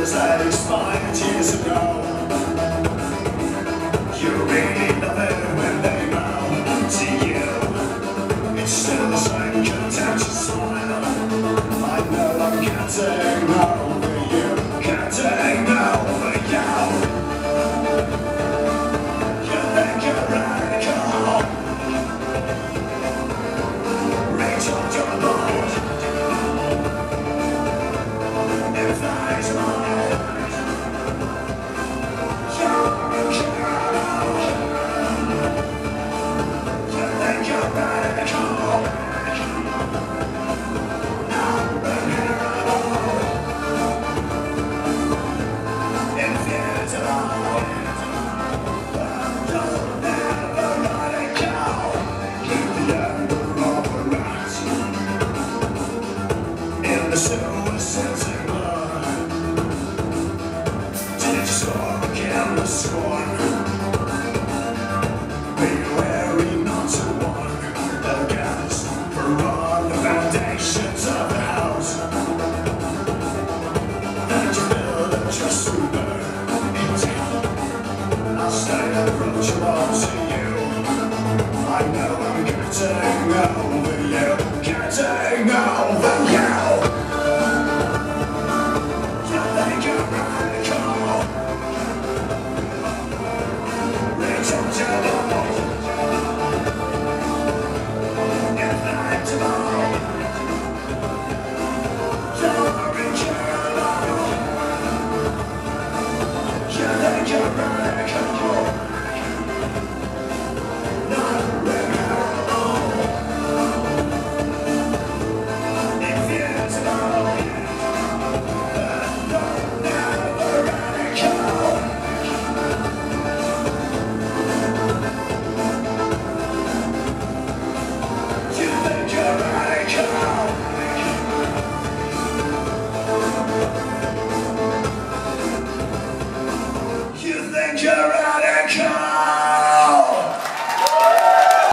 letters that expired years ago. You really love it when they bow to you. It's still the same contentious smile. I know I'm getting over you, getting over you. You think you're radical. Reach on your boat. If that is mine, you're a hero. You think you're radical. I'm a hero. Invisible. You'll never let it go. Keep the ember of a rat in the suicide blood. Did you soak in the scorn? Be wary not to warn against for on the foundations of the house that you build up just to burn it down. I'll stay approachable to you. I know I'm getting over you, getting over you.